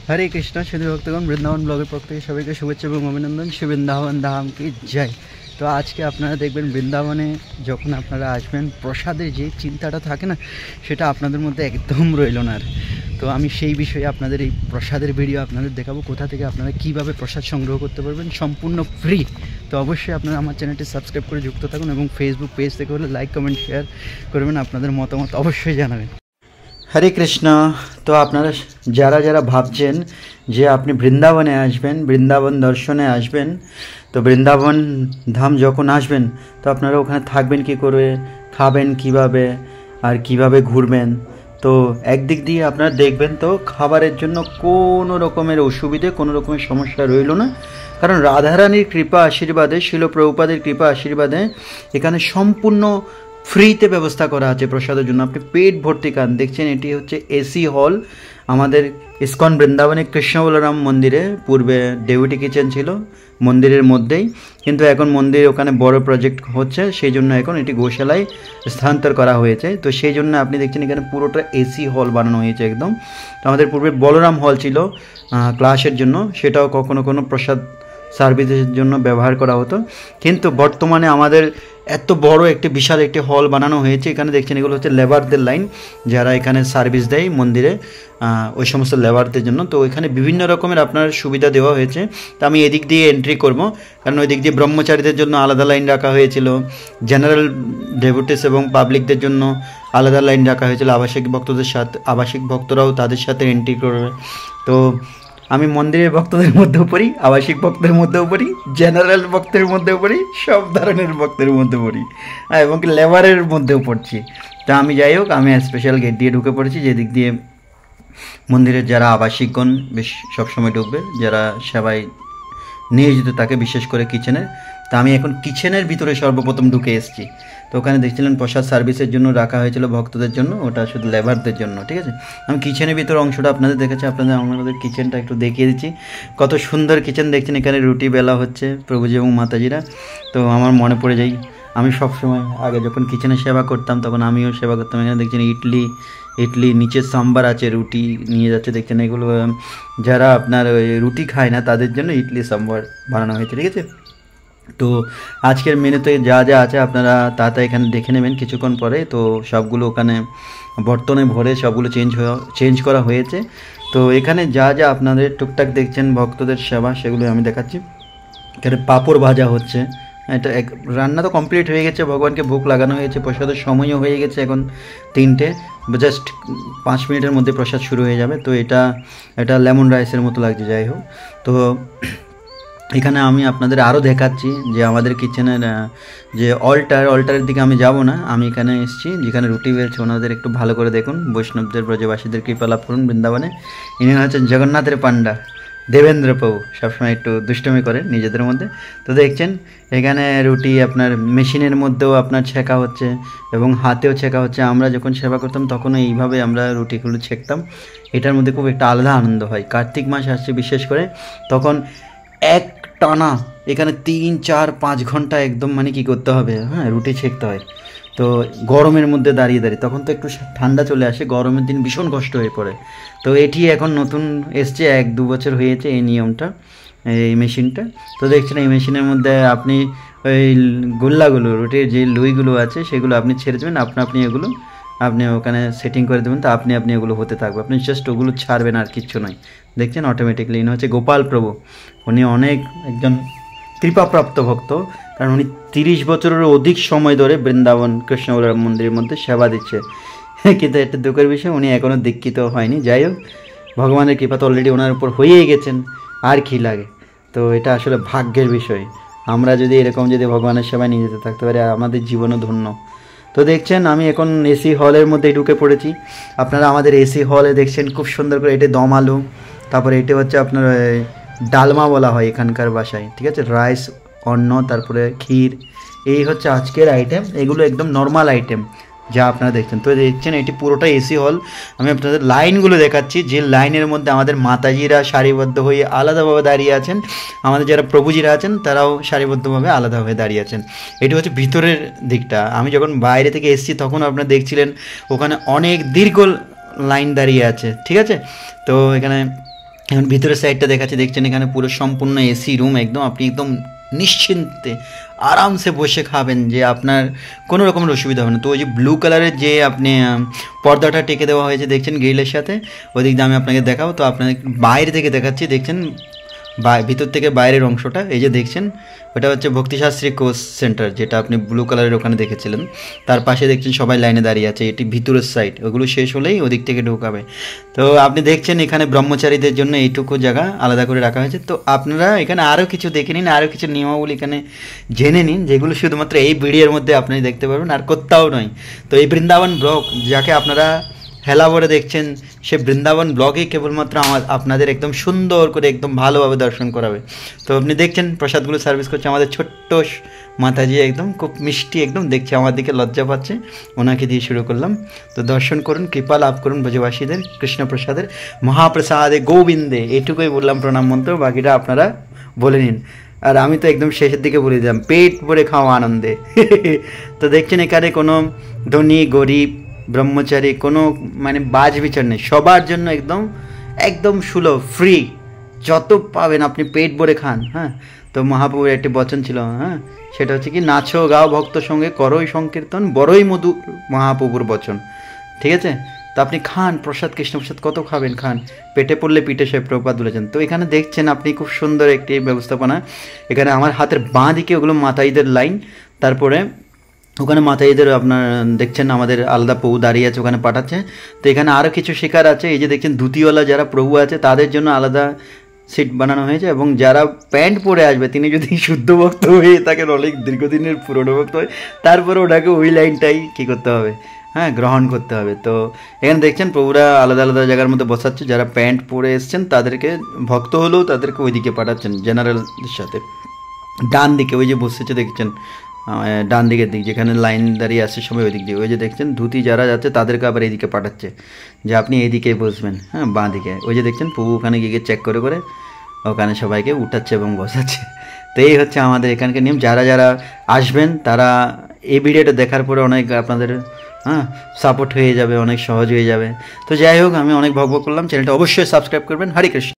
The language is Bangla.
हरे कृष्णा शुद्ध भक्तगण বৃন্দাবন ব্লগের পক্ষ থেকে সবাইকে শুভেচ্ছা এবং অভিনন্দন। শ্রী বৃন্দাবন ধাম কি জয়। তো আজকে আপনারা দেখবেন বৃন্দাবনে যখন আপনারা আসবেন প্রসাদের যে চিন্তাটা থাকে না সেটা আপনাদের মধ্যে একদম রইল না। তো আমি সেই বিষয়ে আপনাদের এই প্রসাদের ভিডিও আপনাদের দেখাবো, কোথা থেকে আপনারা কীভাবে প্রসাদ সংগ্রহ করতে পারবেন সম্পূর্ণ ফ্রি। তো অবশ্যই আপনারা আমার চ্যানেলটি সাবস্ক্রাইব করে যুক্ত থাকুন এবং ফেসবুক পেজ থেকে হলে লাইক কমেন্ট শেয়ার করবেন, আপনাদের মতামত অবশ্যই জানাবেন। হরে কৃষ্ণ। তো আপনারা যারা যারা ভাবছেন যে আপনি বৃন্দাবনে আসবেন, বৃন্দাবন দর্শনে আসবেন, তো বৃন্দাবন ধাম যখন আসবেন তো আপনারা ওখানে থাকবেন কী করে, খাবেন কিভাবে আর কিভাবে ঘুরবেন, তো একদিক দিয়ে আপনারা দেখবেন তো খাবারের জন্য কোনো রকমের অসুবিধে কোনো রকমের সমস্যা রইল না, কারণ রাধারানীর কৃপা আশীর্বাদে, শিল প্রভুপাদের কৃপা আশীর্বাদে এখানে সম্পূর্ণ ফ্রিতে ব্যবস্থা করা আছে প্রসাদের জন্য। আপনি পেট ভর্তি খান। দেখছেন এটি হচ্ছে এসি হল আমাদের ইস্কন বৃন্দাবনে কৃষ্ণ বলরাম মন্দিরে। পূর্বে ডেউটি কিচেন ছিল মন্দিরের মধ্যেই, কিন্তু এখন মন্দির ওখানে বড় প্রজেক্ট হচ্ছে, সেই জন্য এখন এটি গোশালায় স্থানান্তর করা হয়েছে। তো সেই জন্য আপনি দেখছেন এখানে পুরোটা এসি হল বানানো হয়েছে একদম। তো আমাদের পূর্বে বলরাম হল ছিল ক্লাসের জন্য, সেটাও কখনো কোনো প্রসাদ সার্ভিসের জন্য ব্যবহার করা হতো, কিন্তু বর্তমানে আমাদের এত বড় একটি বিশাল একটি হল বানানো হয়েছে। এখানে দেখছেন এগুলো হচ্ছে লেবারদের লাইন, যারা এখানে সার্ভিস দেয় মন্দিরে, ওই সমস্ত লেবারদের জন্য। তো এখানে বিভিন্ন রকমের আপনার সুবিধা দেওয়া হয়েছে। তো আমি এদিক দিয়ে এন্ট্রি করব, কারণ ওই দিক দিয়ে ব্রহ্মচারীদের জন্য আলাদা লাইন রাখা হয়েছিল, জেনারেল ডেভোটিস এবং পাবলিকদের জন্য আলাদা লাইন রাখা হয়েছিল। আবাসিক ভক্তদের সাথে, আবাসিক ভক্তরাও তাদের সাথে এন্ট্রি করবে। তো আমি মন্দিরের ভক্তদের মধ্যেও পড়ি, আবাসিক ভক্তের মধ্যেও পড়ি, জেনারেল ভক্তের মধ্যেও পড়ি, সব ধরনের ভক্তের মধ্যে পড়ি, এবং কি লেবারের মধ্যেও পড়ছি। তা আমি যাই হোক, আমি স্পেশাল গেট দিয়ে ঢুকে পড়েছি, যেদিক দিয়ে মন্দিরের যারা আবাসিকগণ বেশ সবসময় ঢুকবে, যারা সেবায় নিয়োজিত থাকে, বিশেষ করে কিচেনের। তা আমি এখন কিচেনের ভিতরে সর্বপ্রথম ঢুকে এসেছি। তো ওখানে দেখছিলেন প্রসাদ সার্ভিসের জন্য রাখা হয়েছিল ভক্তদের জন্য, ওটা শুধু লেবারদের জন্য, ঠিক আছে। আমি কিচেনের ভিতরে অংশটা আপনাদের দেখাচ্ছি, আমাদের কিচেনটা একটু দেখিয়ে দিচ্ছি। কত সুন্দর কিচেন দেখছেন, এখানে রুটি বেলা হচ্ছে প্রভুজি এবং মাতাজিরা। তো আমার মনে পড়ে যায়, আমি সবসময় আগে যখন কিচেনে সেবা করতাম তখন আমিও সেবা করতাম। এখানে দেখছেন ইডলি নিচে সাম্বার আছে, রুটি নিয়ে যাচ্ছে দেখছেন। এগুলো যারা আপনার ওই রুটি খায় না তাদের জন্য ইডলি সাম্বার বানানো হয়েছে, ঠিক আছে। তো আজকের মেনুতে যা যা আছে আপনারা তা এখানে দেখে নেবেন কিছুক্ষণ পরে। তো সবগুলো ওখানে বর্তনে ভরে সবগুলো চেঞ্জ করা হয়েছে। তো এখানে যা যা আপনাদের টুকটাক দেখছেন ভক্তদের সেবা, সেগুলো আমি দেখাচ্ছি। এখানে পাঁপড় ভাজা হচ্ছে, এটা রান্না তো কমপ্লিট হয়ে গেছে, ভগবানকে ভোগ লাগানো হয়েছে, প্রসাদের সময়ও হয়ে গেছে এখন 3টে, জাস্ট 5 মিনিটের মধ্যে প্রসাদ শুরু হয়ে যাবে। তো এটা লেমন রাইসের মতো লাগছে। যাই হোক, তো এখানে আমি আপনাদের আরও দেখাচ্ছি যে আমাদের কিচেনের যে অল্টারের দিকে আমি যাব না, আমি এখানে এসেছি যেখানে রুটি বেলছে, ওনাদের একটু ভালো করে দেখুন। বৈষ্ণবদের ব্রজবাসীদের কৃপা লাভ করুন বৃন্দাবনে। ইনি হচ্ছেন জগন্নাথের পান্ডা দেবেন্দ্র প্রভু, সবসময় একটু দুষ্টমি করেন নিজেদের মধ্যে। তো দেখছেন এখানে রুটি আপনার মেশিনের মধ্যেও আপনার ছেঁকা হচ্ছে এবং হাতেও ছেঁকা হচ্ছে। আমরা যখন সেবা করতাম তখনও এইভাবে আমরা রুটিগুলো ছেঁকতাম। এটার মধ্যে খুব একটা আলাদা আনন্দ হয়। কার্তিক মাস আসছে বিশেষ করে, তখন এক টানা এখানে 3, 4, 5 ঘন্টা একদম মানে কী করতে হবে, হ্যাঁ, রুটি ছেঁকতে হয়। তো গরমের মধ্যে দাঁড়িয়ে তখন তো একটু ঠান্ডা চলে আসে, গরমের দিন ভীষণ কষ্ট হয়ে পড়ে। তো এটি এখন নতুন এসছে, 1-2 বছর হয়েছে এই নিয়মটা, এই মেশিনটা। তো দেখছেন এই মেশিনের মধ্যে আপনি ওই গোল্লাগুলো, রুটির যে লুইগুলো আছে সেগুলো আপনি ছেড়ে দেবেন, আপনি এগুলো আপনি ওখানে সেটিং করে দেবেন। তো আপনি এগুলো হতে থাকবে, আপনি জাস্ট ওগুলো ছাড়বেন, আর কিচ্ছু নয়। দেখছেন অটোমেটিকলি। ইনি হচ্ছে গোপাল প্রভু, উনি অনেক একজন কৃপাপ্রাপ্ত ভক্ত, কারণ উনি 30 বছরেরও অধিক সময় ধরে বৃন্দাবন কৃষ্ণ বলরাম মন্দিরের মধ্যে সেবা দিচ্ছে। কিন্তু একটা দুঃখের বিষয়, উনি এখনও দীক্ষিত হয়নি। যাই হোক, ভগবানের কৃপা তো অলরেডি ওনার উপর হয়েই গেছেন, আর কি লাগে। তো এটা আসলে ভাগ্যের বিষয়। আমরা যদি এরকম ভগবানের সেবায় নিয়ে যেতে থাকতে পারি, আমাদের জীবনও ধন্য। তো দেখছেন আমি এখন এসি হলের মধ্যে ঢুকে পড়েছি। আপনারা আমাদের এসি হলে দেখছেন খুব সুন্দর করে, এটা দম আলু, তারপরে এটা হচ্ছে আপনার ডালমা বলা হয় এখানকার ভাষায়, ঠিক আছে, রাইস, অন্ন, তারপরে ক্ষীর। এই হচ্ছে আজকের আইটেম। এগুলো একদম নর্মাল আইটেম যা আপনারা দেখছেন। তো দেখছেন এটি পুরোটা এসি হল। আমি আপনাদের লাইনগুলো দেখাচ্ছি, যে লাইনের মধ্যে আমাদের মাতাজিরা সারিবদ্ধ হয়ে আলাদাভাবে দাঁড়িয়ে আছেন, আমাদের যারা প্রভুজিরা আছেন তারাও সারিবদ্ধভাবে আলাদা হয়ে দাঁড়িয়ে আছেন। এটি হচ্ছে ভিতরের দিকটা। আমি যখন বাইরে থেকে এসেছি তখন আপনারা দেখছিলেন ওখানে অনেক দীর্ঘ লাইন দাঁড়িয়ে আছে, ঠিক আছে। তো এখানে এখন ভিতরের সাইডটা দেখাচ্ছি, দেখছেন এখানে পুরো সম্পূর্ণ এসি রুম, একদম আপনি একদম নিশ্চিন্তে আরামসে বসে খাবেন, যে আপনার কোনো রকমের অসুবিধা হবে না। তো ওই যে ব্লু কালারের যে আপনি পর্দাটা টেকে দেওয়া হয়েছে দেখছেন গ্রিলের সাথে, ওই দিক দিয়ে আমি আপনাকে দেখাবো। তো আপনাকে বাইরে থেকে দেখাচ্ছি, দেখছেন ভিতর থেকে বাইরের অংশটা, এই যে দেখছেন ওটা হচ্ছে ভক্তিশাস্ত্রী কোর্স সেন্টার, যেটা আপনি ব্লু কালারের ওখানে দেখেছিলেন। তার পাশে দেখছেন সবাই লাইনে দাঁড়িয়ে আছে, এটি ভিতরের সাইড, ওগুলো শেষ হলেই ওদিক থেকে ঢোকাবে। তো আপনি দেখছেন এখানে ব্রহ্মচারীদের জন্য এইটুকু জায়গা আলাদা করে রাখা হয়েছে। তো আপনারা এখানে আরও কিছু দেখে নিন, আরও কিছু নিয়মাবলী এখানে জেনে নিন, যেগুলো শুধুমাত্র এই ভিডিওর মধ্যে আপনি দেখতে পারবেন, আর কোথাও নয়। তো এই বৃন্দাবন ব্লগ যাকে আপনারা হেলা ভরে দেখছেন, সে বৃন্দাবন ব্লগেই কেবলমাত্র আপনাদের একদম সুন্দর করে একদম ভালোভাবে দর্শন করাবে। তো আপনি দেখছেন প্রসাদগুলো সার্ভিস করছে আমাদের ছোট্ট মাতাজি, একদম খুব মিষ্টি, একদম দেখছে আমার দিকে লজ্জা পাচ্ছে, ওনাকে দিয়ে শুরু করলাম। তো দর্শন করুন, কৃপা লাভ করুন ব্রজবাসীদের কৃষ্ণপ্রসাদের মহাপ্রসাদে গোবিন্দে, এটুকুই বললাম প্রণাম মন্ত্র, বাকিটা আপনারা বলে নিন। আর আমি তো একদম শেষের দিকে বলে দিলাম পেট ভরে খাওয়া আনন্দে। তো দেখছেন এখানে কোনো ধনী গরিব ব্রহ্মচারী কোনো মানে বাজ বিচার নেই, সবার জন্য একদম একদম সুলভ ফ্রি, যত পাবেন আপনি পেট ভরে খান। হ্যাঁ, তো মহাপ্রভুর একটি বচন ছিল, হ্যাঁ সেটা হচ্ছে কি, নাচো গাও ভক্ত সঙ্গে করোই সংকীর্তন বড়ই মধু মহাপ্রভুর বচন। ঠিক আছে, তো আপনি খান প্রসাদ, কৃষ্ণপ্রসাদ কত খাবেন, খান, পেটে পড়লে পিঠে সে প্রপাত বলেছেন। তো এখানে দেখছেন আপনি খুব সুন্দর একটি ব্যবস্থাপনা, এখানে আমার হাতের বাঁ দিকে ওগুলো মাতাইদের লাইন, তারপরে ওখানে মাতাইদের আপনার দেখছেন আমাদের আলাদা প্রভু দাঁড়িয়ে আছে, ওখানে পাঠাচ্ছে। তো এখানে আরও কিছু শিকার আছে, এই যে দেখছেন ধুতিওয়ালা যারা প্রভু আছে তাদের জন্য আলাদা সিট বানানো হয়েছে, এবং যারা প্যান্ট পরে আসবে তিনি যদি শুদ্ধ ভক্ত হয়ে থাকেন, অনেক দীর্ঘদিনের পুরনো ভক্ত হয়, তারপরে ওটাকে ওই লাইনটাই কী করতে হবে, হ্যাঁ গ্রহণ করতে হবে। তো এখানে দেখছেন প্রভুরা আলাদা আলাদা জায়গার মধ্যে বসাচ্ছে, যারা প্যান্ট পরে এসছেন তাদেরকে ভক্ত হলেও তাদেরকে ওইদিকে পাঠাচ্ছেন জেনারেলদের সাথে। ডান দিকে ওই যে বসেছে দেখছেন, ডান দিকের দিক যেখানে লাইন দাঁড়িয়ে আসছে সবাই ওই দিক দিয়ে, ওই যে দেখছেন ধুতি যারা যাচ্ছে তাদেরকে আবার এইদিকে পাঠাচ্ছে, যে আপনি এইদিকে বসবেন, হ্যাঁ বাঁ দিকে। ওই যে দেখছেন প্রভু ওখানে গিয়ে চেক করে করে ওখানে সবাইকে উঠাচ্ছে এবং বসাচ্ছে। তো এই হচ্ছে আমাদের এখানকার নিয়ম। যারা যারা আসবেন তারা এই ভিডিওটা দেখার পরে অনেক আপনাদের সাপোর্ট হয়ে যাবে, অনেক সহজ হয়ে যাবে। তো যাই হোক, আমি অনেক ভগভগ করলাম, চ্যানেলটা অবশ্যই সাবস্ক্রাইব করবেন। হরে কৃষ্ণ।